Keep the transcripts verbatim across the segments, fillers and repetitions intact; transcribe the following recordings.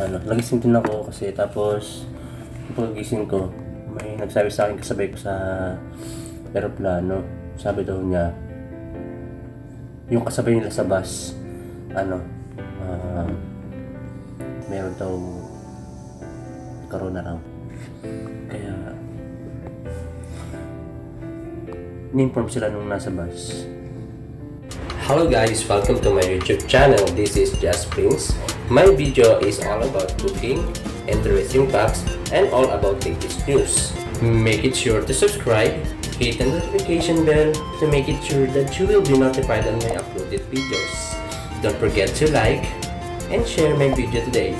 ano, nagising din ako kasi tapos paggising ko, may nagsabi sa akin kasabay ko sa aeroplano. Sabi daw niya, yung kasabay nila sa bus, ano, uh, meron daw corona raw. Kaya ni-inform sila nung nasa bus. Hello guys, welcome to my YouTube channel. This is Just Prince. My video is all about cooking, interesting facts, and all about latest news. Make it sure to subscribe, hit the notification bell to make it sure that you will be notified on my uploaded videos. Don't forget to like and share my video today.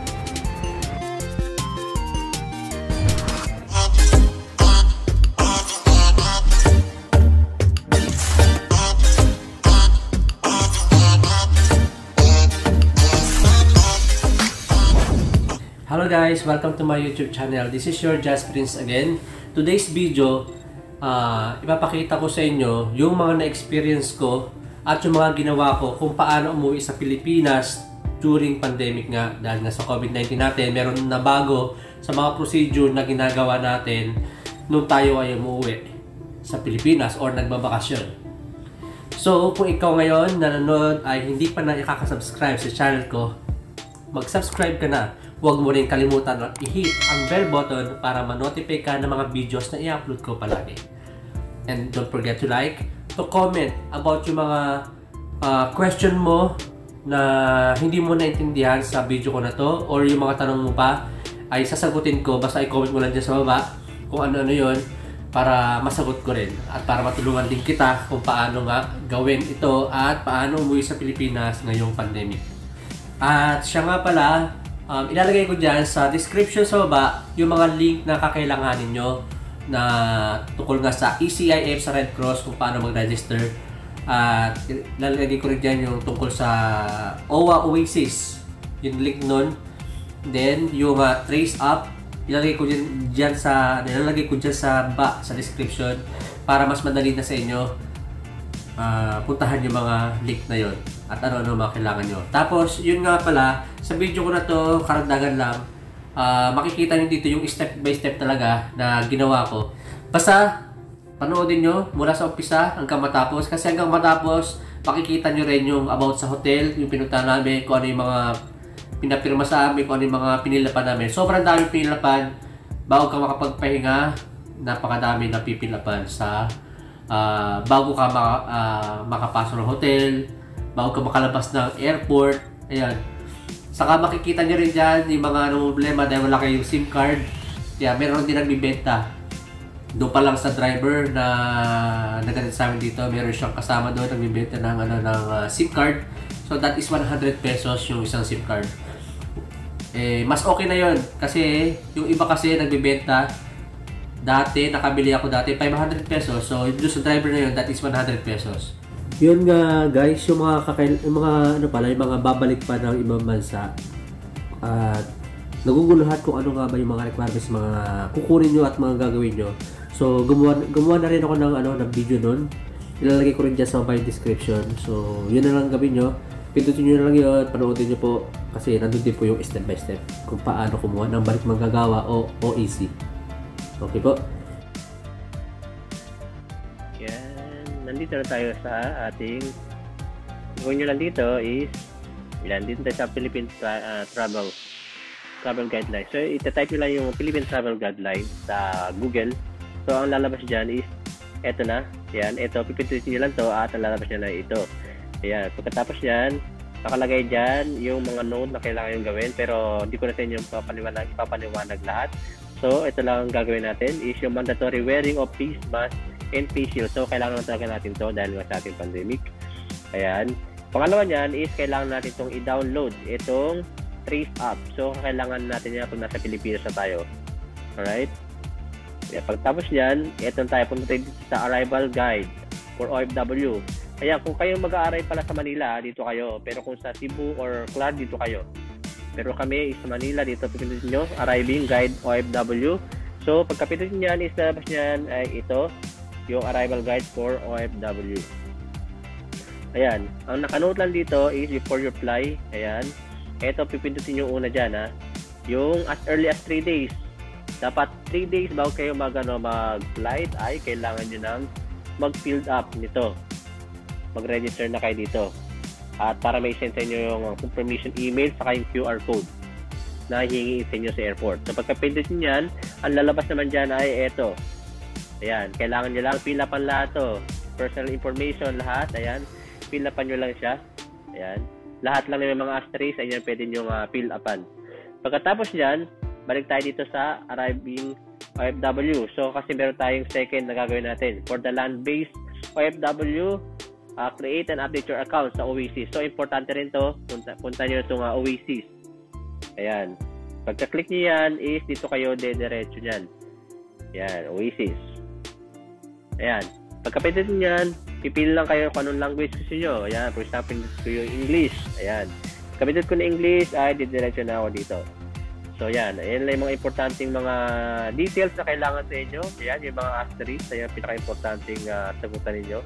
Hello guys, welcome to my YouTube channel. This is your Just Prince again. Today's video, uh, ipapakita ko sa inyo yung mga na-experience ko at yung mga ginawa ko kung paano umuwi sa Pilipinas during pandemic nga. Dahil nga sa COVID nineteen natin, meron na bago sa mga procedure na ginagawa natin nung tayo ay umuwi sa Pilipinas or nagbabakasyon. So, kung ikaw ngayon nanonood ay hindi pa na ikakasubscribe sa channel ko, mag-subscribe ka na. Huwag mo rin kalimutan na i-hit ang bell button para ma-notify ka ng mga videos na i-upload ko palagi. And don't forget to like, to comment about yung mga uh, question mo na hindi mo naintindihan sa video ko na to, or yung mga tanong mo pa ay sasagutin ko. Basta i-comment mo lang dyan sa baba kung ano-ano yun para masagot ko rin at para matulungan din kita kung paano nga gawin ito at paano umuwi sa Pilipinas ngayong pandemic. At siya nga pala, Um, ilalagay ko dyan sa description sa baba yung mga link na kakailanganin nyo na tungkol nga sa E C I F, sa Red Cross, kung paano mag-register. At uh, ilalagay ko rin dyan yung tungkol sa O W A Oasis, yung link nun. Then yung uh, Trace Up, ilalagay ko dyan, dyan sa, ilalagay ko dyan sa baba, sa description, para mas madali na sa inyo uh, puntahan yung mga link na yon at ano-ano mga kailangan nyo. Tapos, yun nga pala, sa video ko na to, karagdagan lang, uh, makikita nyo dito yung step by step talaga na ginawa ko. Basta, panoodin nyo mula sa umpisa hanggang matapos. Kasi hanggang matapos, makikita nyo rin yung about sa hotel, yung pinunta namin, kung ano yung mga pinapirma sa amin, kung ano yung mga pinilapan namin. Sobrang dami pinilapan. Bago ka makapagpahinga, napakadami na pipilapan sa uh, bago ka maka, uh, makapasok ng hotel, bago ka makalabas ng airport. Ayan. Saka makikita nyo rin dyan yung mga ano, problema dahil wala kayong SIM card. Kaya meron din nagbibenta. Doon pa lang sa driver na nagganit sa amin dito, meron siyang kasama doon nagbibenta ng, ano, ng uh, SIM card. So that is one hundred pesos yung isang SIM card. Eh, mas okay na yon kasi yung iba kasi nagbibenta. Dati, nakabili ako dati five hundred pesos. So doon sa driver na yun, that is one hundred pesos. Yun nga guys, yung mga kakail, yung mga ano pala, yung mga babalik pa ng ibang bansa at naguguluhan kung ano nga ba yung mga requirements, mga kukunin nyo at mga gagawin nyo. So gumawa, gumawa na rin ako ng, ano, ng video nun. Ilalagay ko rin dyan sa my description. So yun na lang gawin nyo. Pindutin nyo na lang yun, panoodin nyo po kasi nandun din po yung step by step kung paano kumuha ng balik manggagawa o O E C. Okay po. Nandito na tayo sa ating, kung nyo lang dito is, ilan dito tayo sa Philippine tra uh, Travel Travel Guidelines. So, itatype nyo lang yung Philippine Travel Guidelines sa Google. So, ang lalabas dyan is, eto na. Yan, eto, pipindutin nyo lang to at ang lalabas nyo na ito. Ayan, pagkatapos yan, nakalagay dyan yung mga note na kailangan yung gawin, pero hindi ko na sa inyo papaliwanag, papaliwanag lahat. So, ito lang ang gagawin natin is yung mandatory wearing of face mask and face shield. So, kailangan talaga natin to dahil nga sa ating pandemic. Ayan. Pangalawa niyan is kailangan natin itong i-download itong Trace Up. So, kailangan natin yan pag nasa Pilipinas na tayo. Alright? Ayan. Pagtapos niyan, ito tayo punta tayo sa Arrival Guide for O F W. Ayan, kung kayo mag-aaral pala sa Manila, dito kayo. Pero kung sa Cebu or Clark, dito kayo. Pero kami is sa Manila, dito pindutin nyo, Arriving Guide O F W. So, pagkapinutin niyan, is labas niyan ay ito, yung Arrival Guide for O F W. Ayan. Ang nakanote lang dito is before you fly. Ayan. Ito, pipindutin yung una dyan, ha. Yung as early as three days. Dapat three days bago kayo mag, ano, mag-flight ay kailangan nyo nang mag-fill up nito. Mag-register na kayo dito. At para may send sa inyo yung confirmation email saka yung Q R code na hihingi sa inyo sa airport. So pagka-pindot nyo yan, ang lalabas naman dyan ay eto. Ayan, kailangan nyo lang fill upan lahat to. Personal information, lahat. Ayan, fill upan nyo lang siya. Ayan, lahat lang ng mga asterisk, ayan, pwede nyo uh, fill upan. Pagkatapos nyan, balik tayo dito sa arriving O F W. So, kasi meron tayong second na gagawin natin. For the land-based O F W, uh, create and update your account sa Oasis. So, importante rin to. Punta, punta nyo itong uh, Oasis. Ayan. Pagka-click nyo yan, is dito kayo de-diretso nyan. Ayan, Oasis. Ayan. Pagka-pindot nyo yan, pipili lang kayo kung anong language gusto nyo. Ayan, for example, gusto ko yung English. Ayan. Pagka-pindot ko na English, ay de-diretso na ako dito. So, yan. Ayan lang yung mga importanteng mga details na kailangan sa inyo. Ayan, yung mga asterisk. Ayan, pinaka-importanting uh, sagutan ninyo.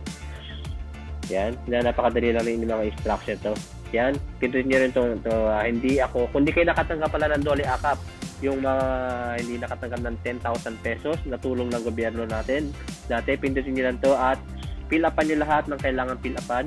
Yan. Na napakadali lang yung mga instruction to. Yan. Pindutin nyo rin itong, to, uh, hindi ako, kung di kayo nakatanggap pala ng Dole A C A P, yung mga hindi nakatanggap ng ten thousand pesos na tulong ng gobyerno natin, dati, pindutin nyo lang to at fill upan nyo lahat ng kailangan fill upan.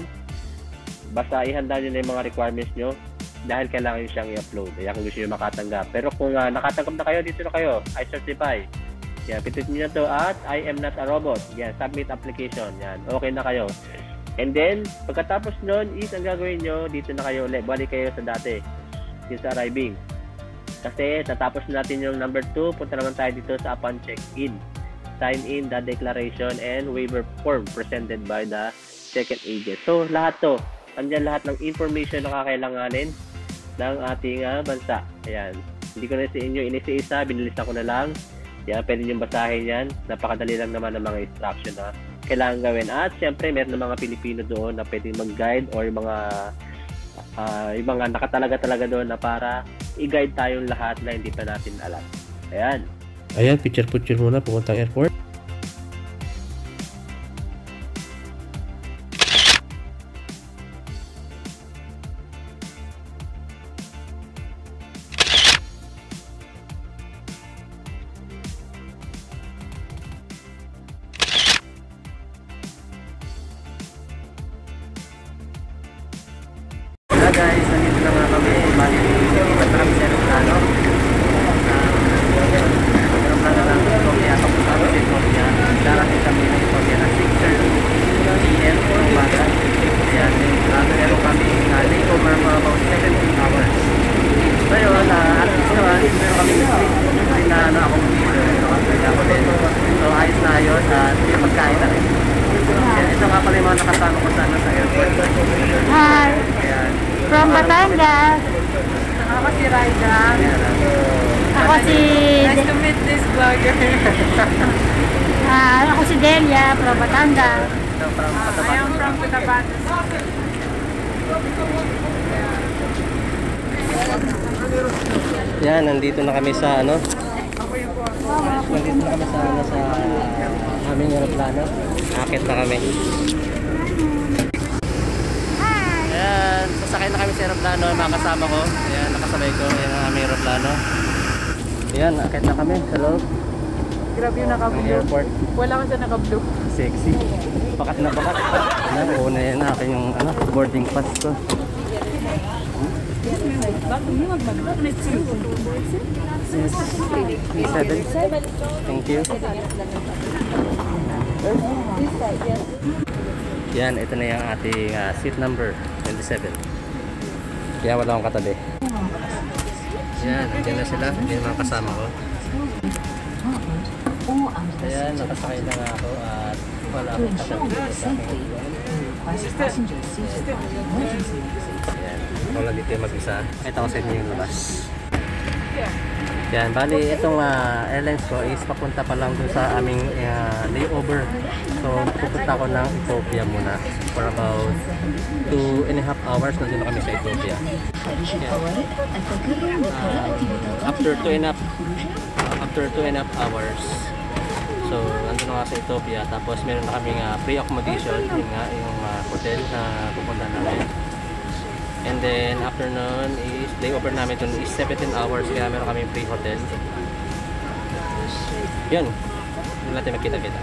Basta ihanda nyo na yung mga requirements nyo dahil kailangan nyo siyang i-upload. Ayan, kung gusto nyo makatanggap. Pero kung uh, nakatanggap na kayo, dito na kayo. I certify. Yan, pindutin nyo na to at I am not a robot. Yan, submit application. Yan, okay na kayo. And then, pagkatapos nun, is ang gagawin nyo, dito na kayo ulit. Balik kayo sa dati. Dito sa arriving. Kasi, tatapos natin yung number two. Punta naman tayo dito sa upon check-in. Sign in the declaration and waiver form presented by the check-in agent. So, lahat to. Andyan lahat ng information na kakailanganin ng ating uh, bansa. Ayan. Hindi ko na sa inyo inisa-isa. Binilista ko na lang. Yan, pwede nyo basahin yan. Napakadali lang naman ng mga instruction na kailangan gawin. At syempre, meron ng mga Pilipino doon na pwedeng mag-guide or yung mga uh, yung mga nakatalaga talaga doon na para i-guide tayong lahat na hindi pa natin alam. Ayan. Ayan, picture-picture muna pupuntang airport. Hello guys, nandito na nga kami. Bali, ipat na kami sa aeroplano. Aeroplano lang sa Ethiopia. Tapos kami sa Ethiopia. Darating kami ng Ethiopia na six thirty p m o umaga. Ayan, meron kami uh, layover for about seventeen hours. So yun, uh, at least naman, meron kami sleep na ano, accommodation. Kaya ako din. So ayos na yun. At yung pagkain na rin. Ayan, ito nga pala yung mga nakasama ko sana sa airport. Hi! Ayan. From Batangas. Ako si Raida. Ako si... Nice to meet this vlogger. Ah, ako si Delia from Batangas. I am from Cotabato. Yan, nandito na kami sa ano. Nandito na kami sa ano sa aming aeroplano. Akit na kami. Ayan, sasakay na kami sa aeroplano, mga kasama ko. Ayan, nakasabay ko. Ayan ang aming aeroplano. Ayan, akit na kami sa loob. Grabe yung Ang naka-blue. airport. Wala ko siya naka-blue. Sexy. Bakat na bakat. Ayan, una yan na akin yung ano, boarding pass ko. seven. Thank you. Yan, ito na yung ating uh, seat number twenty-seven. Kaya wala akong katabi. Yan, nandiyan na sila. Hindi yung mga kasama ko. Ayan, nakasakay na nga ako at wala akong katabi sa aking Ayan, wala dito yung mag-isa. Ito ko sa inyo yung labas. Yan, bali itong uh, airlines ko is papunta pa lang dun sa aming uh, layover. So pupunta ako ng Ethiopia muna for about two and a half hours. Nandun na kami sa Ethiopia. Yan. Uh, after two and a half after two and a half hours, so nandun na nga sa Ethiopia. Tapos meron na kaming uh, pre-accommodation, yun nga yung uh, hotel na pupunta namin. And then afternoon is layover namin dun is seventeen hours kaya meron kami free hotel. Yun. Hindi natin magkita-kita.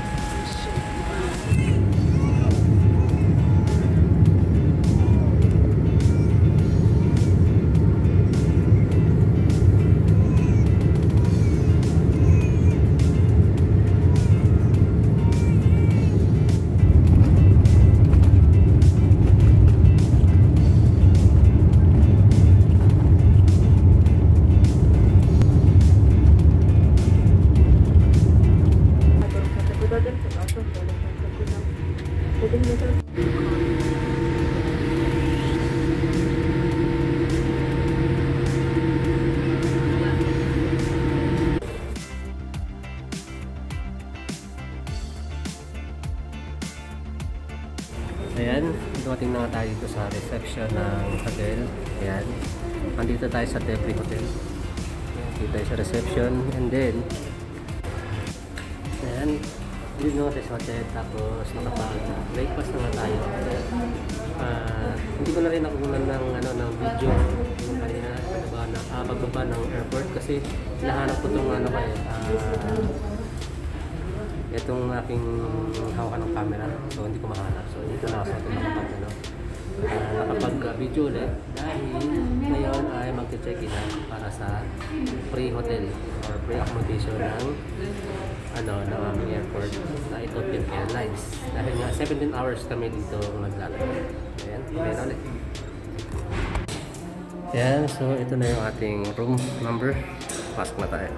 Ayan, dumating na nga tayo dito sa reception ng hotel. Ayan, andito tayo sa Debris Hotel. Ayan, dito tayo sa reception. And then, ayan, dito na tayo sa hotel. Tapos, nakapag-breakfast na nga tayo. Uh, hindi ko na rin nakukunan ng, ano, ng video yung kanina pagbaba, na, uh, pagbaba ng airport kasi nahanap ko itong ano kayo. Uh, itong aking hawakan ng camera, so hindi ko mahanap. So dito na ako sa ating nakapag ano, uh, nakapag-video ulit dahil ngayon ay mag-check-in na para sa free hotel or free accommodation ng ano, ng aming airport na Ethiopian Airlines. Dahil nga seventeen hours kami dito maglalakad. Ayan, ayan ulit. Ayan, so ito na yung ating room number. Pasok na tayo.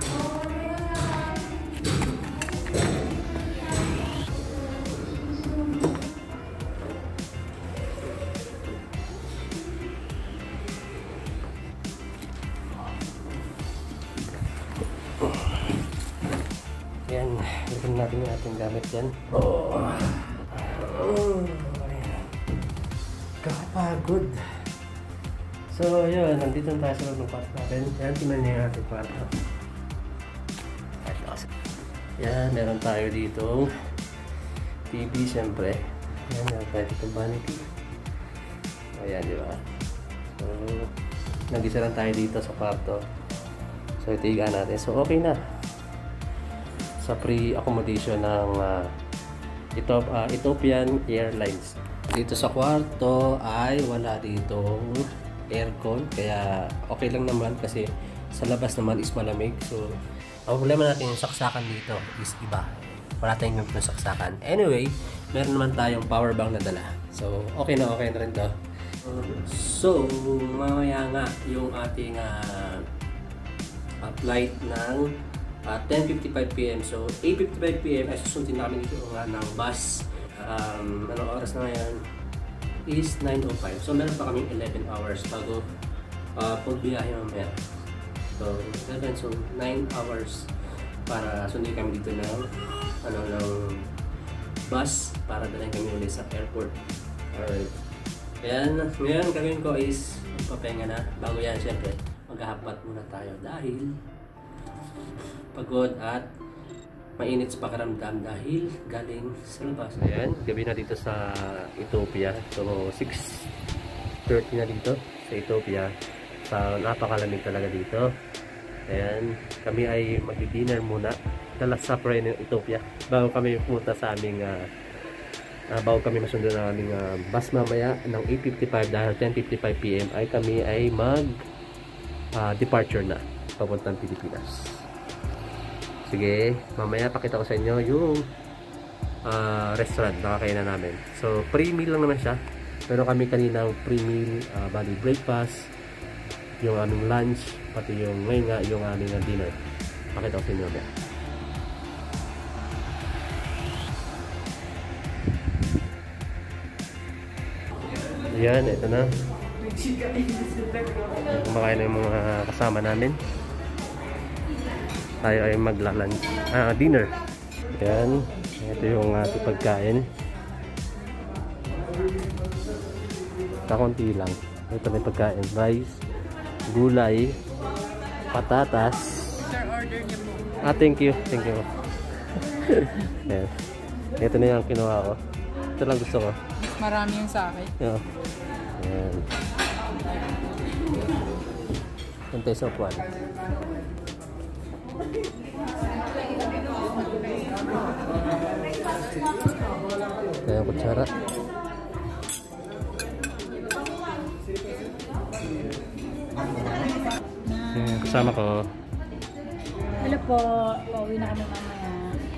Ayan, lagyan natin yung ating gamit dyan. Oh. Oh. Kakapagod. So, yun, nandito na tayo sa loob ng kwarto natin. Ayan, tingnan niyo yung ating kwarto. Ayan, meron tayo dito T V, syempre. Ayan, meron tayo dito vanity. Ayan, di ba? So, nag-isa lang tayo dito sa kwarto. So, itigaan natin. So, okay na. Sa free accommodation ng uh, Ethop uh, Ethiopian Airlines. Dito sa kwarto ay wala ditong aircon. Kaya okay lang naman kasi sa labas naman is malamig. So, ang problema natin yung saksakan dito is iba. Wala tayong ganito ng saksakan. Anyway, meron naman tayong power bank na dala. So, okay na okay na rin to. So, mamaya nga yung ating uh, uh, flight ng uh, ten fifty-five p m So, eight fifty-five p m ay susundin namin dito nga ng bus. Um, anong oras na ngayon? Is nine oh five. So, meron pa kaming eleven hours bago uh, pagbiyahe mamaya. So, eleven, so nine hours para sundin kami dito ng ano, ng bus para dalhin kami ulit sa airport. Alright. Ayan, ngayon gagawin ko is magpapahinga na. Bago yan, syempre, maghahapat muna tayo dahil pagod at mainit sa pakiramdam dahil galing sa labas. Ayan, gabi na dito sa Ethiopia. So, six thirty na dito sa Ethiopia. So, napakalamig talaga dito. Ayan, kami ay mag-dinner muna. The last supper in Ethiopia. Bago kami pumunta sa aming uh, uh, bago kami masundo ng aming uh, bus mamaya ng eight fifty-five dahil ten fifty-five p m ay kami ay mag uh, departure na papuntang Pilipinas. Sige, mamaya pakita ko sa inyo yung uh, restaurant na kakainan namin. So, free meal lang naman siya. Pero kami kaninang free meal, uh, bali breakfast, yung aming lunch, pati yung ngayon nga yung aming uh, dinner. Pakita ko sa inyo mamaya. Ayan, ito na. Kumakain na yung mga kasama namin. Tayo ay magla-lunch, ah, dinner. Ayan, ito yung ating pagkain. Kakunti lang. Ito may pagkain, rice, gulay, patatas. Sir, order niyo po. Ah, thank you, thank you. Ayan. Ito na yung kinuha ko. Ito lang gusto ko. Marami yung sa akin. Yeah. Ayan. Puntay sa upuan. Kaya kutsara. Yung kasama ko. Hello po. Pauwi na kami mamaya.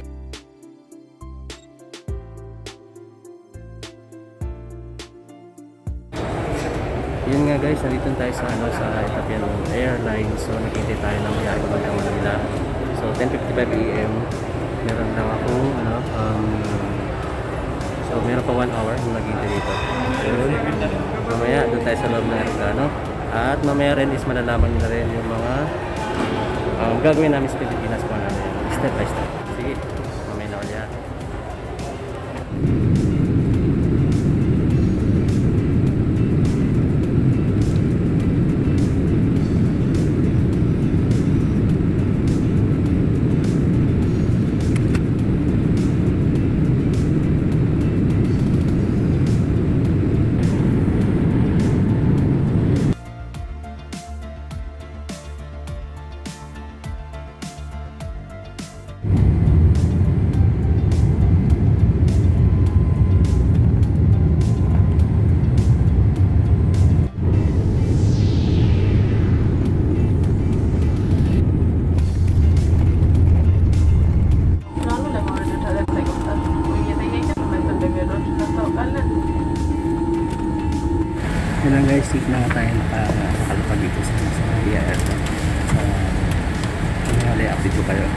Yun nga guys, nandito tayo sa ano sa Ethiopian Airlines. So nakita tayo ng biyahe papuntang Manila. So ten fifty-five A M meron lang ako ano um so meron pa one hour na naghihintay dito. Yun. Mamaya doon tayo sa loob ng aeroplano. At mamaya rin is malalaman nyo na rin yung mga um, gagawin namin sa Pilipinas po namin. Step by step. Sige, mamaya na ulit. Yun lang guys, seat na tayo nakakalapag dito sa Maria Airport. So, hali update ko kayo.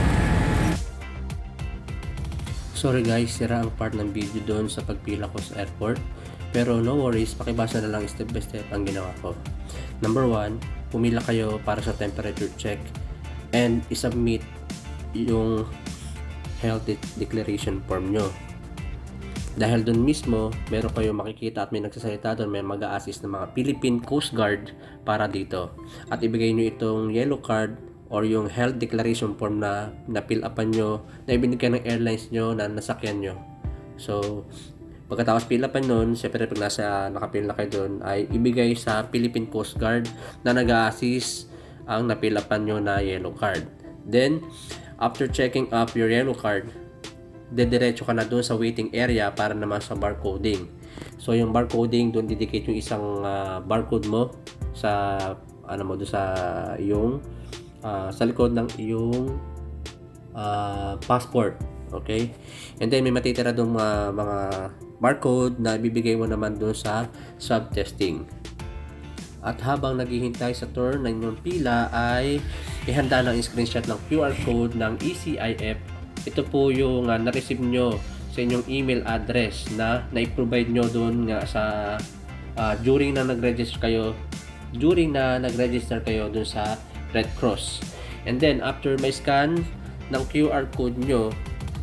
Sorry guys, sira ang part ng video doon sa pagpila ko sa airport. Pero no worries, pakibasa na lang step by step ang ginawa ko. Number one, pumila kayo para sa temperature check and isubmit yung health declaration form nyo. Dahil doon mismo, meron kayo makikita at may nagsasalita doon, may mag-a-assist ng mga Philippine Coast Guard para dito. At ibigay nyo itong yellow card or yung health declaration form na na-fill upan nyo, na ibinigay ng airlines nyo na nasakyan nyo. So, pagkatapos fill upan nun, syempre pag nasa nakapil na kayo doon, ay ibigay sa Philippine Coast Guard na nag-a-assist ang na-fill upan nyo na yellow card. Then, after checking up your yellow card, dediretso ka na doon sa waiting area para naman sa barcoding. So yung barcoding, doon didikit yung isang uh, barcode mo sa ano mo doon sa yung uh, sa likod ng iyong uh, passport. Okay? And then may matitira doon mga, mga barcode na ibibigay mo naman doon sa swab testing. At habang naghihintay sa turn ng inyong pila ay ihanda ng screenshot ng Q R code ng E C I F. Ito po yung uh, na-receive nyo sa inyong email address na na-provide nyo doon nga sa uh, during na nag-register kayo during na nag-register kayo doon sa Red Cross. And then after may scan ng Q R code nyo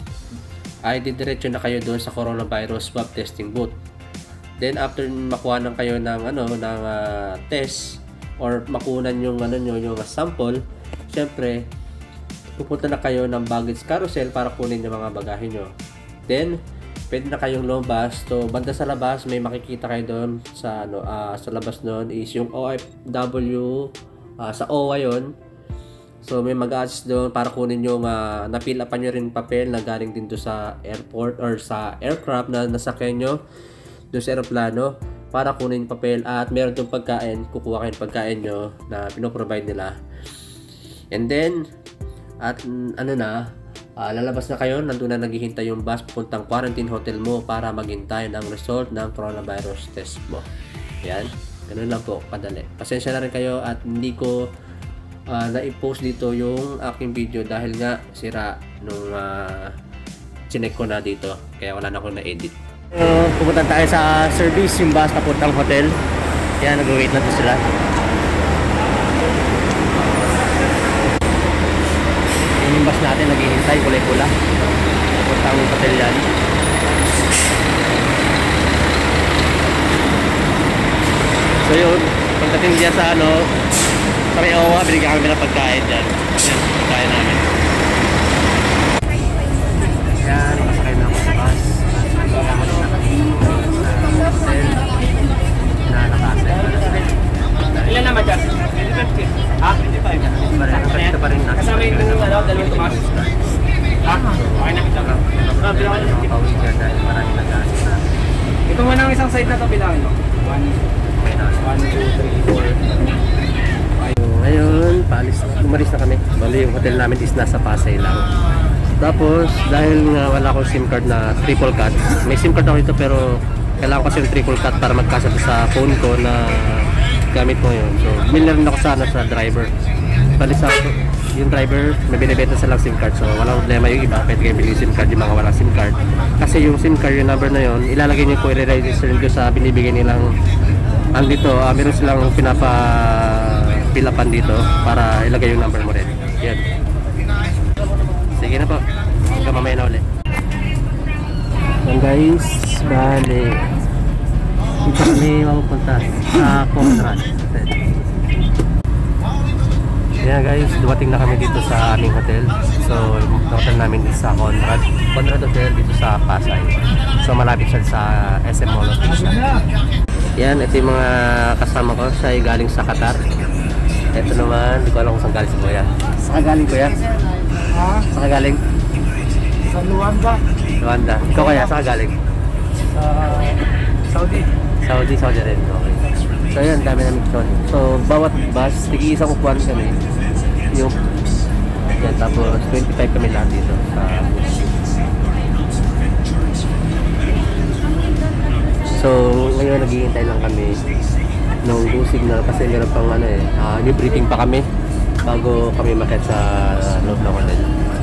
ay didiretso na kayo doon sa coronavirus swab testing booth. Then after makuha ng kayo ng ano ng uh, test or makunan yung ano nyo yung sample, syempre pupunta na kayo ng baggage carousel para kunin yung mga bagahe nyo. Then, pwede na kayong lumabas. So, banda sa labas, may makikita kayo doon sa, ano, uh, sa labas doon is yung O F W, uh, sa O W A yun. So, may mag-assist doon para kunin yung uh, napil upan nyo rin papel na galing din doon sa airport or sa aircraft na nasakyan nyo doon sa aeroplano para kunin yung papel at meron doon pagkain, kukuha kayo ng pagkain nyo na pinoprovide nila. And then, at ano na, uh, lalabas na kayo, nandun na naghihintay yung bus pupuntang quarantine hotel mo para maghintay ng result ng coronavirus test mo. Yan, ganun lang po, kadali. Pasensya na rin kayo at hindi ko uh, na-post dito yung aking video dahil nga sira nung uh, chinek ko na dito, kaya wala na akong na-edit. Uh, pupunta tayo sa service, yung bus papuntang hotel. Yan, nag-wait na to sila. Yung bus natin naghihintay, kulay-pula puntang hotel yan. So yun, pagdating dyan sa ano sa may O W A, binigyan kami ng pagkain dyan. Yan, pagkain namin. Yan, masakay na ako sa bus. Binigyan kami sa hotel na nakasay. Ilan naman dyan? Ha? twenty-five. Ito pa rin natin. Kasama yung ano, dalawang tumas. Ha? Okay na kita. Ah, bilangan nyo. Pauwi dyan dahil marami nag-aasik na. Ito muna ang isang side na to, bilangin mo. one, one, two, three, four. Ngayon, paalis na. Umalis na kami. Bali, yung hotel namin is nasa Pasay lang. Tapos, dahil nga wala akong SIM card na triple cut, may SIM card ako dito pero kailangan ko kasi yung triple cut para magkasya sa phone ko na gamit ko yun. So, bili rin ako sana sa driver. Bali sa yung driver, may binibenta silang SIM card. So, walang problema yung iba. Pwede kayo bili SIM card yung mga walang SIM card. Kasi yung SIM card, yung number na yun, ilalagay niyo po, i-register nyo sa binibigay nilang ang dito. Uh, meron silang pinapapilapan dito para ilagay yung number mo rin. Yan. Sige na po. Hanggang mamaya na ulit. So guys, bali. Dito kami magpunta sa Conrad. Yan guys, dumating na kami dito sa aming hotel. So, yung hotel namin is sa Conrad. Conrad Hotel dito sa Pasay. So, malapit siya sa S M Mall of Asia. Yan, ito yung mga kasama ko. Siya ay galing sa Qatar. Ito naman, hindi ko alam kung saan galing si Kuya. Saan galing Kuya? Ha? Saan galing? Sa Luanda. Luanda. Ikaw kaya, saan galing? Sa Saudi. Saudi, Saudi rin. Okay. So yan, dami namin ito. So bawat bus, tig-iisang upuan kami. Yung yan, tapos twenty-five kami lahat dito sa bus. So ngayon naghihintay lang kami ng go signal kasi meron pang ano eh, uh, new briefing pa kami bago kami makit sa loob ng hotel.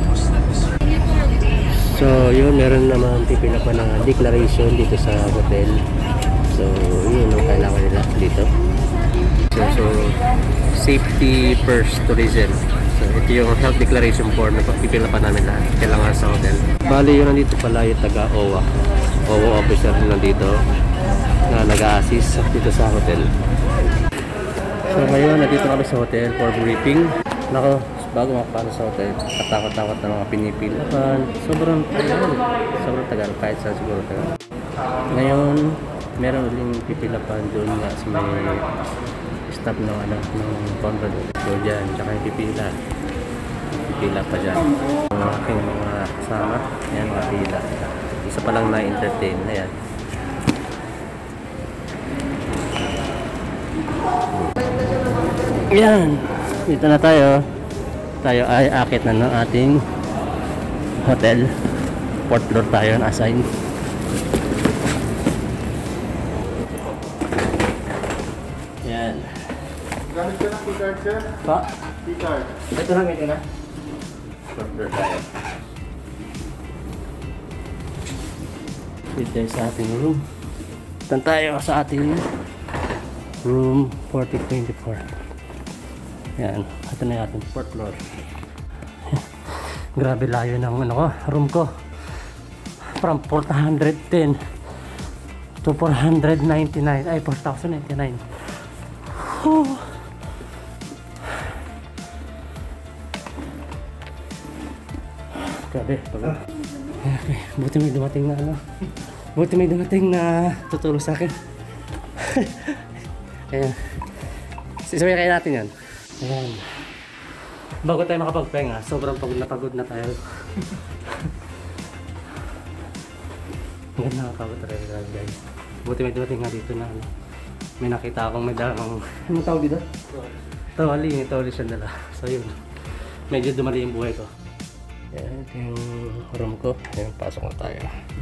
So yun, meron naman pipila pa ng declaration dito sa hotel. So yun ang kailangan nila dito. So, so safety first tourism. So ito yung health declaration form na pipila pa namin lahat. Kailangan sa hotel. Bali yun, nandito pala yung taga O W A. O W A officer nandito na nag-a-assist dito sa hotel. So ngayon, nandito kami sa hotel for briefing. Nako, bago makapano sa hotel, katakot-takot na mga pinipilapan. Sobrang tagal. Sobrang tagal, kahit saan siguro tagal. Ngayon, meron uling pipilapan doon nga sa may staff ng ano, ng Conrad. So dyan, tsaka yung pipila. Pipila pa dyan. Ang aking mga kasama, ayan, mga pila. Isa pa lang na-entertain, ayan. Ayan, dito na tayo. Tayo ay akit na ng ating hotel. Fourth floor tayo na-assign. Ayan. Gamit ka ng keycard, sir? Pa? Keycard. Ito lang ito na. Fourth floor tayo. Dito tayo sa ating room. Dito tayo sa ating room forty twenty-four. Yan, ito na yung ating fourth floor. Grabe layo ng ano ko, room ko. From four hundred ten to four hundred ninety-nine. Ay, four thousand ninety-nine. Oh. Grabe, pagod. Okay, buti may dumating na ano. Buti may dumating na tutulong sa akin. Ayan. Sisabay kayo natin yan. Ayan. Bago tayo makapagpahinga, sobrang pagod na pagod na tayo. Ang ganda nakapagod talaga guys. Buti may dumating nga dito na ano. May nakita akong may dalang, anong tawag dito? Tawali, may tawali siyang dala. So yun, medyo dumali yung buhay ko. Ayan, ito yung room ko. Ayan, pasok na tayo.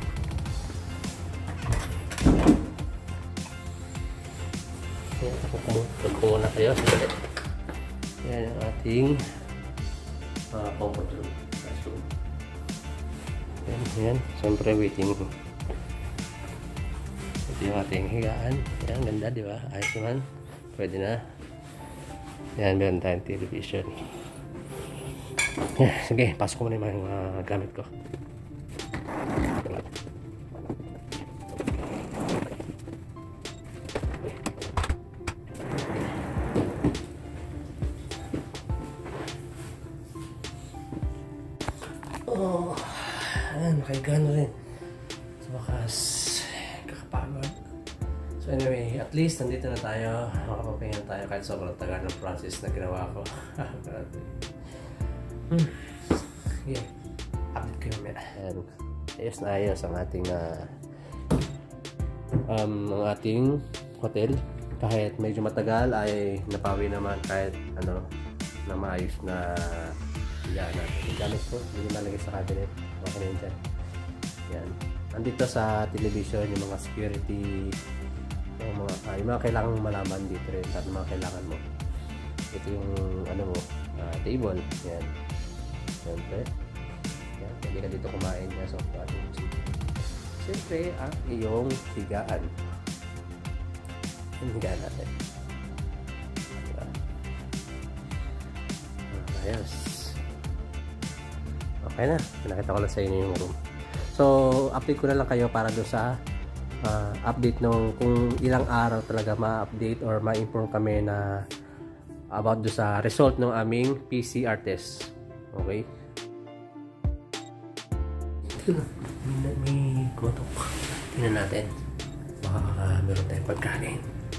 Ayan, ako muna kayo. Ayan yung ating uh, comfort room. Restroom. Ayan, ayan. Siyempre waiting. Ito yung ating higaan. Ayan, ganda di ba? Ayos naman. Pwede na. Ayan, meron tayong television. Ayan, sige, pasok ko muna yung mga uh, gamit ko. Oh, ayan, makahiga na rin. Sa wakas, kakapagod. So anyway, at least nandito na tayo. Makapagpahinga na tayo kahit sobrang tagal ng process na ginawa ko. hmm. Yeah. Update ko yung mera. And ayos na ayos ang ating uh, um, ang ating hotel. Kahit medyo matagal ay napawi naman kahit ano na maayos na yan natin. Yung gamit ko, hindi nalagay sa cabinet. Okay na yun dyan. Yan. Andito sa television yung mga security, yung mga, ah, yung mga kailangan malaman dito rin at mga kailangan mo. Ito yung ano mo, uh, table. Yan. Siyempre. Yan. Pwede ka dito kumain. Yan. So, siyempre, ang iyong higaan. Yung higaan natin. Diba? Ayos. Okay na. Pinakita ko lang sa inyo yung room. So, update ko na lang kayo para doon sa uh, update nung kung ilang araw talaga ma-update or ma-inform kami na about doon sa result ng aming P C R test. Okay? May, may kotok. Tingnan natin. Baka uh, meron tayong pagkain.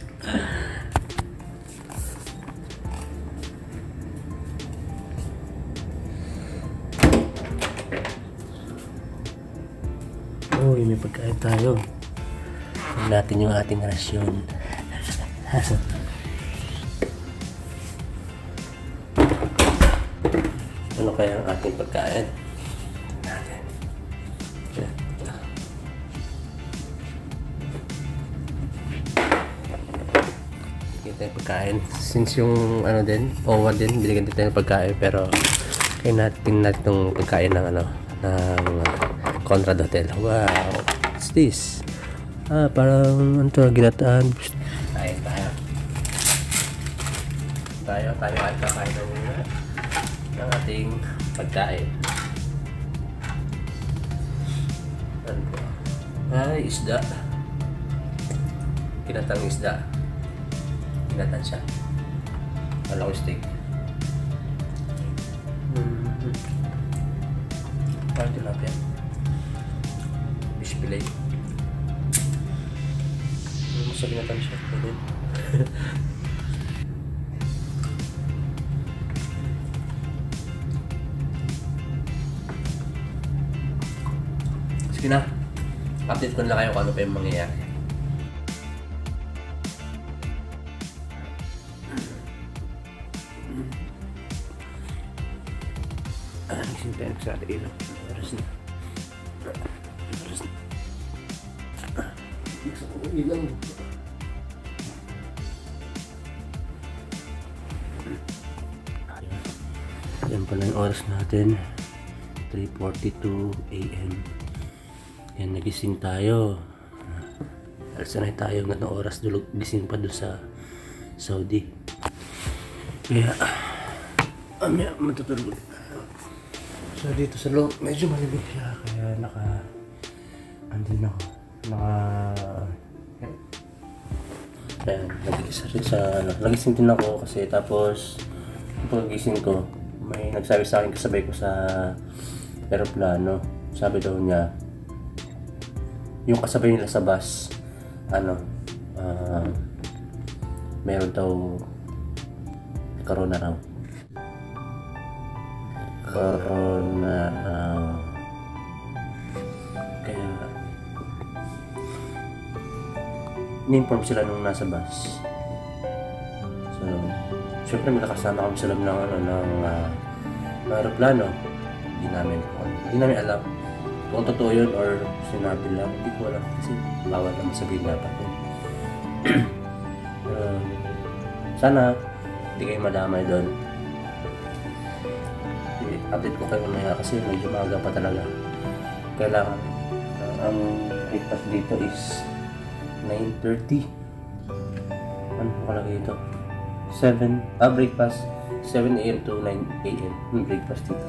Uy, may pagkain tayo. Tignan natin yung ating rasyon. Ano kaya ang ating pagkain? Tignan natin. Kita yung pagkain. Since yung ano din, O W A din, binigyan din tayo ng pagkain. Pero kaya natin natin itong pagkain ng ano, ng uh, Conrad Hotel. Wow, what's this? Ah, parang ano to, ginataan. Tayo, tayo. Tayo, tayo ay kakain na muna ng ating pagkain. Ano po? Ay, isda. Ginatang isda. Ginatan siya. Malaw steak. Mm-hmm. Parang tilapia. Fish fillet. Masarap ginatan siya. Sige na. Update ko na kayo kung ano pa yung mangyayari. Ah, isang tayo sa ilaw. Oras na. Oras na. Isa ko ilaw. Yan pala yung oras natin. three forty-two A M Yan, nagising tayo. Alsanay tayo ng oras. Dulog, gising pa doon sa Saudi. Kaya, amya, matutulog. So, dito sa loob, medyo malimig siya. Kaya, naka, andin ako. Naka, yan, nagising rin sa, ano, nagising din ako kasi tapos, pag-gising ko, may nagsabi sa akin kasabay ko sa aeroplano. Sabi daw niya, yung kasabay nila sa bus, ano, uh, meron daw corona raw. Corona raw. Kaya, ni-inform sila nung nasa bus. So, syempre may nakasama kami sa loob ng, ano, ng, uh, ng aeroplano. Hindi namin, hindi namin alam kung totoo yun or sinabi lang, hindi ko alam kasi bawal naman sabihin dapat yun. uh, sana hindi kayo madamay doon. Update ko kayo mamaya kasi medyo maaga pa talaga. Kailangan uh, ang breakfast dito is nine thirty. Ano ko kalagay dito? seven, ah breakfast seven A M to nine A M yung breakfast dito.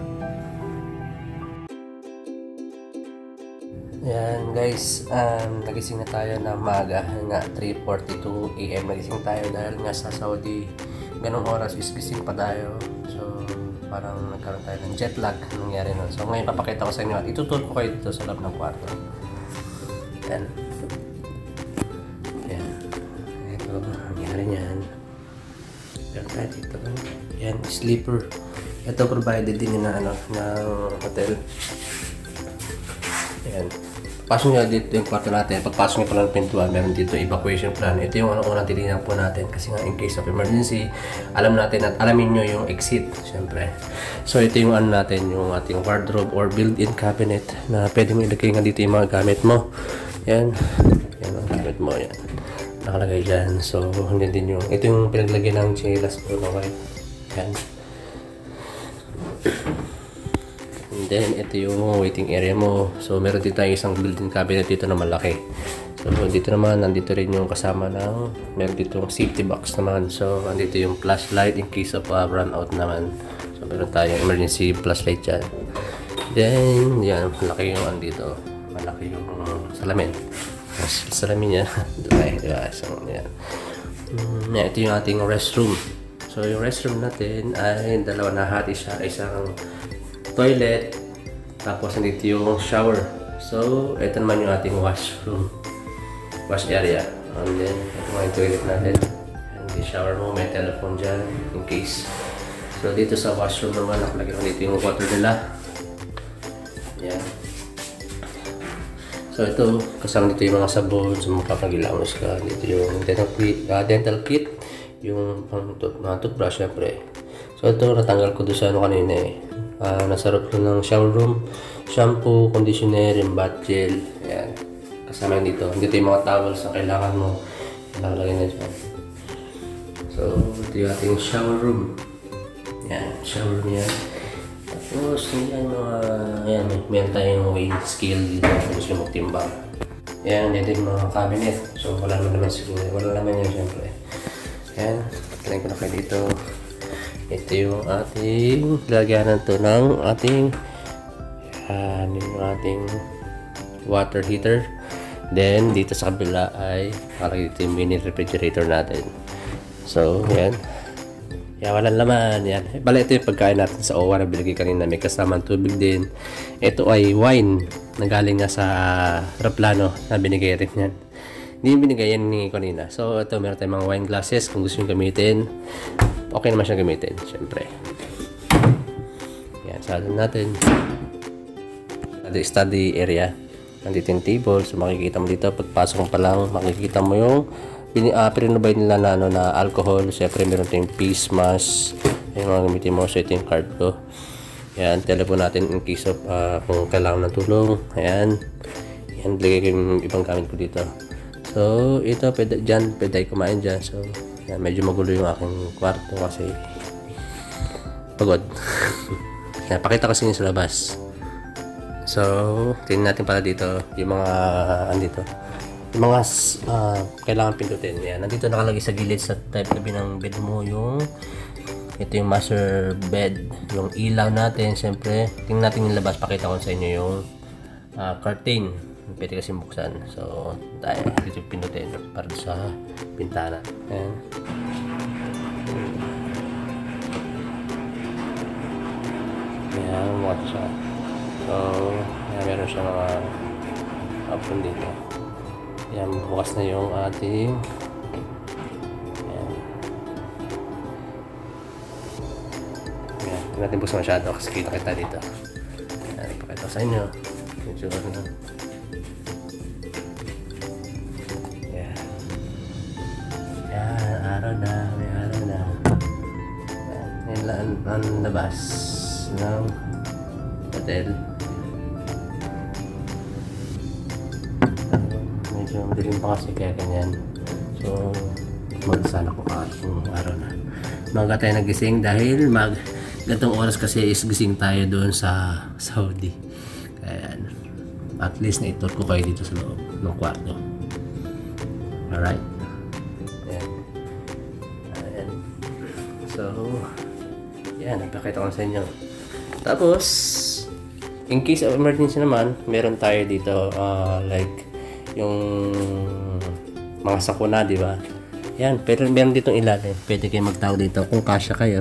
Yan guys, um, nagising na tayo na maaga nga three forty-two A M nagising tayo dahil nga sa Saudi ganong oras is gising pa tayo. So parang nagkaroon tayo ng jet lag nangyari nun. So ngayon papakita ko sa inyo at ituturo ko kayo dito sa loob ng kwarto. Yan. Yan. nangyari niyan. Meron tayo dito. Yan, sleeper. Ito provided din na ano, ng hotel. Yan. Pasok nyo dito yung kwarto natin. Pagpasok nyo pa ng pintuan, meron dito evacuation plan. Ito yung ano unang tinitingnan po natin kasi nga in case of emergency, alam natin at alamin nyo yung exit, syempre. So ito yung ano natin, yung ating wardrobe or built-in cabinet na pwede mo ilagay nga dito yung mga gamit mo. Yan. Yan ang gamit mo. Yan. Nakalagay dyan. So, hindi din yung, ito yung pinaglagay ng chilas ko na white. Yan. And then, ito yung waiting area mo. So, meron dito tayong isang built-in cabinet dito na malaki. So, dito naman, nandito rin yung kasama ng, meron dito yung safety box naman. So, nandito yung flashlight in case of uh, run out naman. So, meron tayong emergency flashlight dyan. Then, yan, malaki yung andito. Malaki yung salamin. Mas salamin niya. Diba? Diba? So, yan. Um, yan. Ito yung ating restroom. So, yung restroom natin ay dalawa na hati siya. Isang toilet, tapos nandito yung shower. So, ito naman yung ating washroom, wash area. And then, ito mga yung toilet natin. And the shower mo, may telephone dyan, in case. So, dito sa washroom naman, nakalagay ko dito yung water nila. Yan. So, ito, kasama dito yung mga sabon, sa mga papagilamos ka. Dito yung dental kit, uh, dental kit yung pang mga toothbrush, syempre. So, ito, natanggal ko doon sa ano kanina eh. Uh, nasa roof ko ng shower room, shampoo, conditioner, yung bath gel. Ayan. Kasama yun dito. Dito yung mga towels na kailangan mo. Nakalagay na dyan. So, ito yung ating shower room. Ayan, shower room yan. Tapos, yan mga, ayan, meron tayong weighing scale dito. Tapos yung magtimbang. Ayan, dito yung mga cabinet. So, wala naman naman siguro. Wala naman yun, syempre. Ayan, try ko na kayo dito. Ito yung ating lagyanan to ng ating yan, yung ating water heater. Then dito sa kabila ay nakalagay dito yung mini refrigerator natin. So yan, yan walang laman yan. Bala ito yung pagkain natin sa O W A na binigay kanina, may kasamang tubig din. Ito ay wine na galing nga sa Raplano na binigay rin yan. Hindi yung binigay yan ni kanina. So ito meron tayong mga wine glasses kung gusto nyo gamitin. Okay naman siya gamitin, syempre. Yan, salon natin. Study, study area. Nandito yung table. So, makikita mo dito. Pagpasok mo pa lang, makikita mo yung uh, pinubay nila na, ano, na alcohol. Syempre, meron tayong face mask. Yung mga gamitin mo. So, ito yung card ko. Yan, telephone natin in case of uh, kung kailangan ng tulong. Ayan. Yan, lagay ko yung ibang gamit ko dito. So, ito, pwede, dyan, pwede kumain dyan. So, yan, medyo magulo yung aking kwarto kasi pagod. Yan, pakita kasi niya sa labas. So, tingnan natin pala dito yung mga andito. Yung mga uh, kailangan pindutin. Yan, nandito nakalagay sa gilid sa type tabi ng bed mo yung ito yung master bed. Yung ilaw natin, siyempre. Tingnan natin yung labas. Pakita ko sa inyo yung uh, curtain. Pwede kasi buksan. So, tayo dito pindutin para sa bintana. Ayan. Ayan, mukha siya. So, ayan, meron siya mga option dito. Ayan, bukas na yung ating ayan. Ayan, hindi natin buksan masyado kasi kita kita dito. Ayan, ipakita sa inyo. Medyo ano. Araw na, may araw na. Yan lang ang labas ng hotel. Medyo madilim pa kasi kaya ganyan. So, magsala ko kahit kung araw na. Maga tayo nagising dahil mag gantong oras kasi is gising tayo doon sa Saudi. Kaya at least na-tour ko kayo dito sa loob ng kwarto. Alright. So, yan, nagpakita ko sa inyo. Tapos, in case of emergency naman, meron tayo dito, uh, like, yung mga sakuna, di ba? Yan, pero meron ditong ilalim. Pwede kayo magtawag dito kung kasya kayo.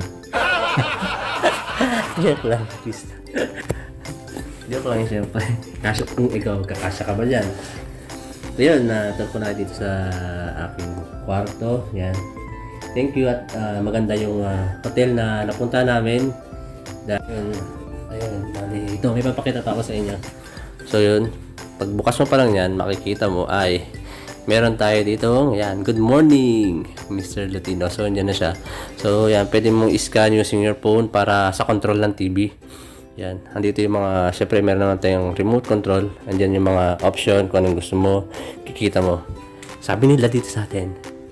Joke lang, please. Joke lang, siyempre. Kasya, kung ikaw, kakasya ka ba dyan? So, yun, natawag ko na dito sa aking kwarto. Yan. thank you at ah, maganda yung ah, hotel na napunta namin. Dahil, ayun, bali, ito, may papakita pa ako sa inyo. So yun, pagbukas mo pa lang yan, makikita mo ay meron tayo dito, yan, good morning Mister Latino. So yan na siya. So yan, pwede mong i-scan using your phone para sa control ng T V. Yan, andito yung mga, syempre meron naman tayong remote control. Andyan yung mga option kung anong gusto mo, kikita mo. Sabi nila dito sa atin,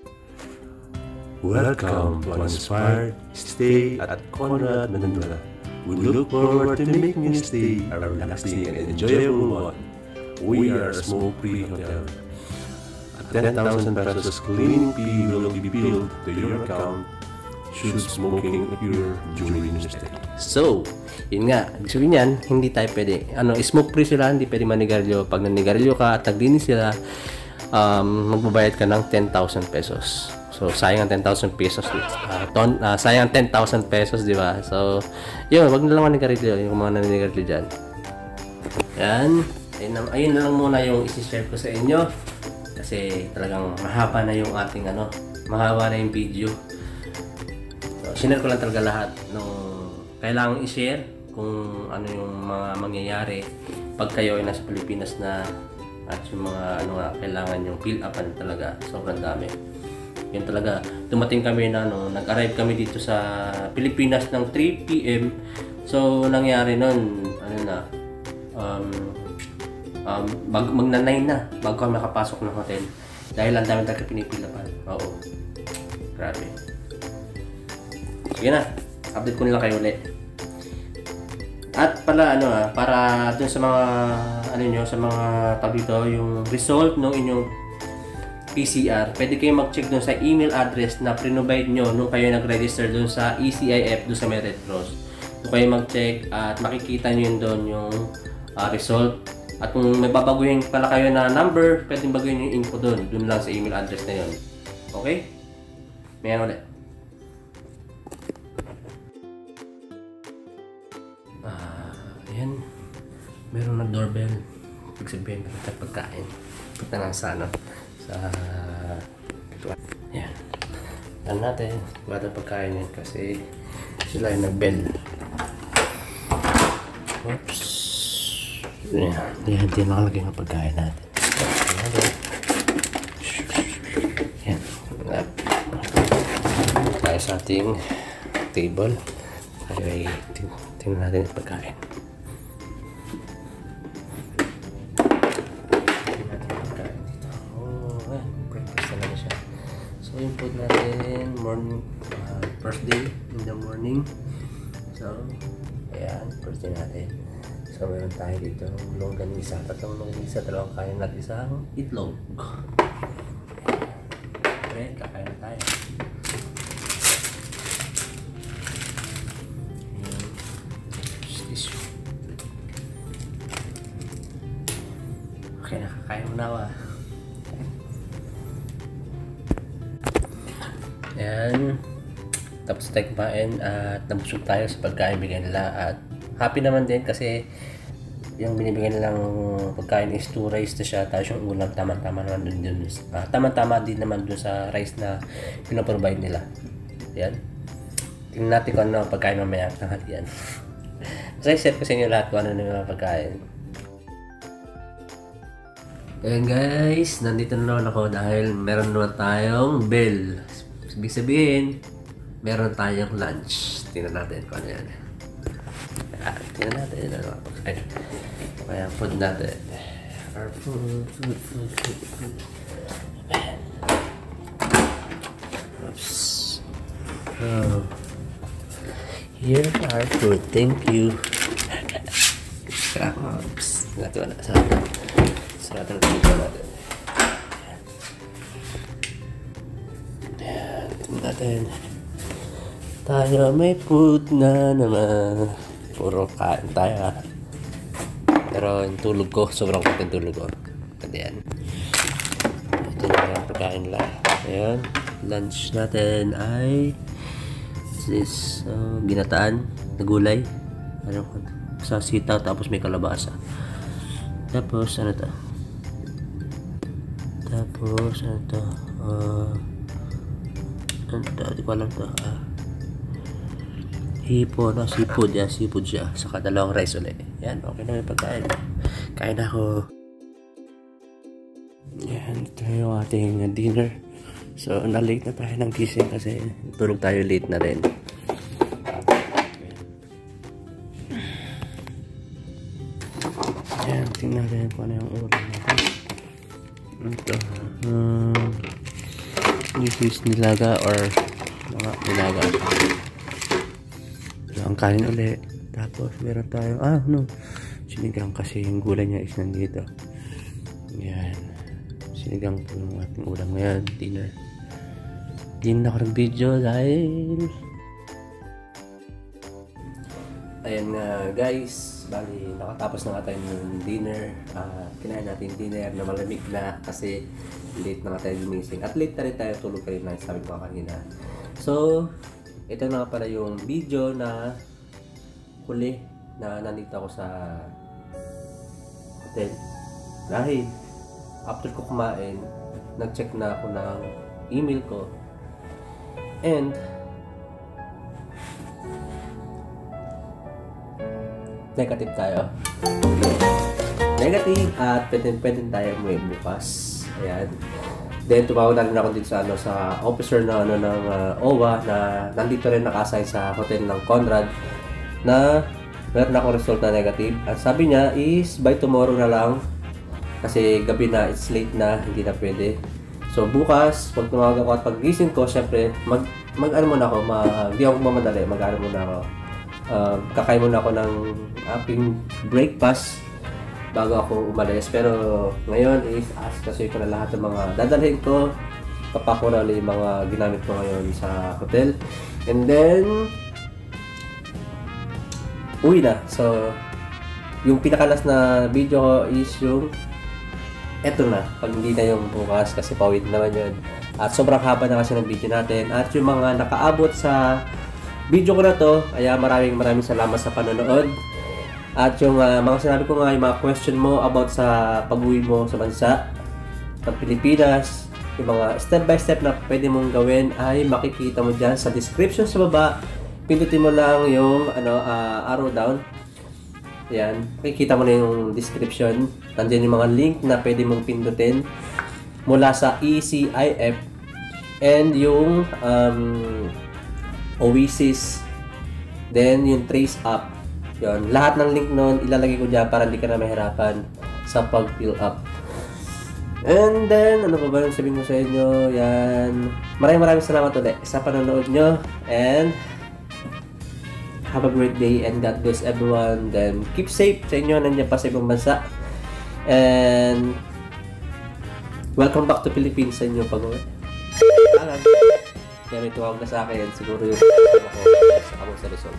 Welcome to Inspired Stay at Conrad Manila. We look forward to making your stay a relaxing and enjoyable one. We are a smoke-free hotel. A ten thousand pesos cleaning fee will be billed to your account should smoking occur during your stay. so, yun nga, ibig sabihin yan, hindi tayo pwede, ano, smoke free sila, hindi pwede manigarilyo. Pag nanigarilyo ka at naglinis sila, um, magbabayad ka ng ten thousand pesos. So, sayang ang ten thousand pesos. Uh, ton, uh, sayang ten thousand pesos, di ba? So, yun, wag na lang manigarilyo, yung mga naninigarilyo dyan. Yan. Ayun na, ayun na lang muna yung isi-share ko sa inyo. Kasi talagang mahaba na yung ating, ano, mahaba na yung video. So, sinare ko lang talaga lahat nung kailangang i-share kung ano yung mga mangyayari pag kayo ay nasa Pilipinas na at yung mga ano nga kailangan yung fill upan talaga sobrang dami. Yun talaga, dumating kami na ano, nag-arrive kami dito sa Pilipinas ng three p m So nangyari nun, ano na, um, um, mag magna-nine na bago kami makapasok ng hotel dahil ang dami talaga pinipilapan. Oo, grabe. Sige na, update ko nila kayo ulit. At pala ano ah, para dun sa mga ano nyo, sa mga tag dito, yung result ng inyong P C R, pwede kayo mag-check dun sa email address na pre-provide nyo nung kayo nag-register dun sa E C I F dun sa Red Cross. Doon kayo mag-check at makikita nyo yun dun yung uh, result. At kung may babaguhin pala kayo na number, pwede baguhin yung info dun, dun lang sa email address na yun. Okay? Mayan ulit. Ayan, meron na doorbell. Ibig sabihin, meron tayong pagkain. Punta lang sa ano, sa ayan. Alam natin, bata pagkain yan kasi sila yung nag-bell. Oops. Ayan, ayan, din nakalagay ng pagkain natin. Ayan. Tayo sa ating table. Ay, tingnan natin yung pagkain. So yung food natin, morning, uh, first day in the morning. So, ayan, first day natin. So meron tayo dito, longganisa, tatlong longganisa, dalawang kain at isang itlog. Okay, kakain na tayo. Ayan, tissue. Okay, nakakain mo na ako ah. Ayan, tapos tayo kumain at nabusog tayo sa pagkain bigyan nila at happy naman din kasi yung binibigyan nilang pagkain is two rice na siya, tapos yung ulam tama-tama naman dun, dun uh, tama-tama din naman dun sa rice na pinaprovide nila. Ayan, tingnan natin kung ano pagkain mamaya. Yan, kasi share ko sa inyo lahat kung ano na yung pagkain. Ayan guys, nandito na naman ako dahil meron naman tayong bell. Ibig sabihin, meron tayong lunch. Tingnan natin kung ano yan. Ah, tingnan natin. Ano, ay, kaya food natin. Our food, food, food, food, food. Oops. Oh. Here are food. Thank you. Oops. Natuwa na. Sarap. Sarap na ito natin. Natin. Tayo may food na naman. Puro kain tayo. Pero yung tulog ko, sobrang konting tulog ko. Kasi yan. Ito na yung pagkain lang. Ayan. Lunch natin ay this uh, ginataan na gulay. Ano ko? Sa sitaw tapos may kalabasa. Tapos ano to? Tapos ano to? Uh, Ano to? Di ko alam to. Ah. Hipo, no? Seafood. Yan, seafood siya. Saka dalawang rice ulit. Yan, okay na yung pagkain. Kain ako. Yan, ito yung ating dinner. So, na-late na tayo ng gising kasi tulog tayo late na rin. Yan, tingnan natin kung ano yung ulam natin. Ito. Um, this is nilaga or mga nilaga. Ang kanin ulit. Tapos meron tayo, ah no, sinigang kasi yung gulay niya is nandito. Yan. Sinigang po yung ating ulam ngayon, dinner. Hindi na ako ng video dahil ayan nga guys, bali nakatapos na nga tayo ng dinner. Uh, kinain natin dinner na malamig na kasi late na nga tayo gumising. At late na rin tayo tulog kayo na sabi ko kanina. So, ito na nga pala yung video na huli na nandito ako sa hotel. Dahil after ko kumain, nag-check na ako ng email ko. And negative tayo. Negative at pwede, pwede tayo umuwi bukas. Ayan. Then tumawag na rin ako dito sa ano sa officer na ano ng uh, O W A na nandito rin naka-assign sa hotel ng Conrad na meron akong result na negative. At sabi niya is by tomorrow na lang kasi gabi na, it's late na, hindi na pwede. So bukas, pag tumawag ako at pag-gising ko, syempre mag mag ano muna ako, mag, hindi ako mamadali, mag-ano muna ako. Uh, kakain muna ako ng aking breakfast bago ako umalis. Pero ngayon is ask kasi ko na lahat ng mga dadalhin ko, papakurali yung mga ginamit ko ngayon sa hotel. And then uwi na. So yung pinakalas na video ko is yung eto na, pag hindi na yung bukas kasi pawid naman yun. At sobrang haba na kasi ng video natin. At yung mga nakaabot sa video ko na to, kaya maraming maraming salamat sa panonood. At yung uh, mga sinabi ko nga, yung mga question mo about sa pag-uwi mo sa bansa, ng Pilipinas, yung mga step by step na pwede mong gawin ay makikita mo dyan sa description sa baba. Pindutin mo lang yung ano, uh, arrow down. Yan, makikita mo na yung description. Nandiyan yung mga link na pwede mong pindutin mula sa E C I F and yung um, Oasis, then yung Trace Up. Yun, lahat ng link nun ilalagay ko dyan para hindi ka na mahirapan sa pag-fill up. And then, ano pa ba yung sabihin ko sa inyo? Yan, maraming maraming salamat ulit sa panonood nyo and have a great day and God bless everyone. Then keep safe sa inyo nandiyan pa sa ibang bansa. And welcome back to Philippines sa inyo pag-uwi. Alam. Kaya may tuwag na sa akin. Siguro yung ako sa ako sa result.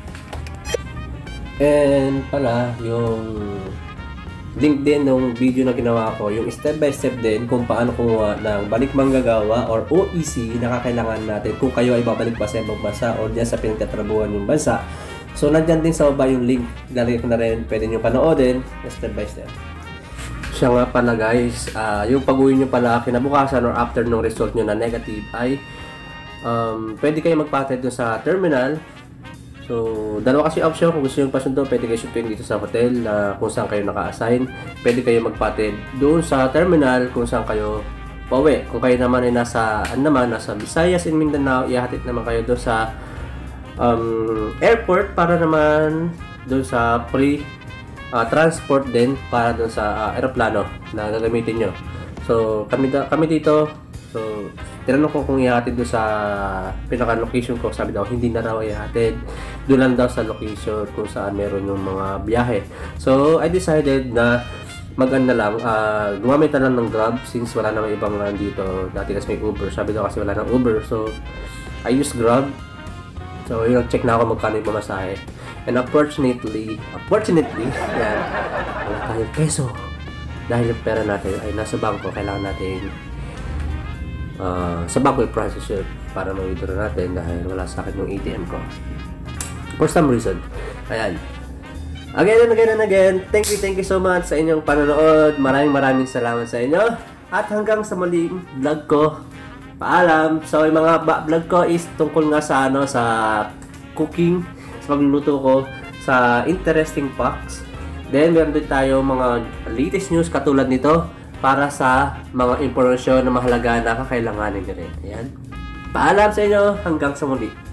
And pala, yung link din ng video na ginawa ko, yung step by step din kung paano kumuha ng balik manggagawa or O E C na kakailangan natin kung kayo ay babalik pa sa ibang bansa o diyan sa pinagtatrabuhan yung bansa. So nandyan din sa baba yung link, ilalagay ko na rin, pwede nyo panoodin step by step. Siya nga pala guys, uh, yung pag-uwi nyo pala kinabukasan or after ng result nyo na negative ay um, pwede kayo magpatid dun sa terminal. So, dalawa kasi option. Kung gusto nyo pasundo, pwede kayo shootin dito sa hotel na uh, kung saan kayo naka-assign. Pwede kayo magpatid doon sa terminal kung saan kayo pauwi. Kung kayo naman ay nasa, ano naman, nasa Visayas in Mindanao, ihahatid naman kayo doon sa um, airport para naman doon sa free uh, transport din para doon sa uh, aeroplano na gagamitin nyo. So, kami, da kami dito, so, tinanong ko kung ihatid doon sa pinaka-location ko. Sabi daw, hindi na raw ihatid. Doon lang daw sa location kung saan meron yung mga biyahe. So, I decided na mag-an na lang. Uh, gumamit na lang ng Grab since wala nang ibang dito. Dati kasi may Uber. Sabi daw kasi wala nang Uber. So, I use Grab. So, yun, check na ako magkano yung pamasahe. And unfortunately, unfortunately, yan, wala tayong peso. Dahil yung pera natin ay nasa bangko, kailangan natin Uh, sa bangko i-process yun para ma-withdraw natin dahil wala sa akin yung A T M ko for some reason. Ayan, again and again and again, thank you, thank you so much sa inyong panonood. Maraming maraming salamat sa inyo at hanggang sa muling vlog ko. Paalam. So, yung mga ba- vlog ko is tungkol nga sa ano, sa cooking, sa pagluluto ko, sa interesting facts. Then, meron din tayo mga latest news katulad nito para sa mga impormasyon na mahalaga na kakailanganin nyo rin. Ayan. Paalam sa inyo. Hanggang sa muli.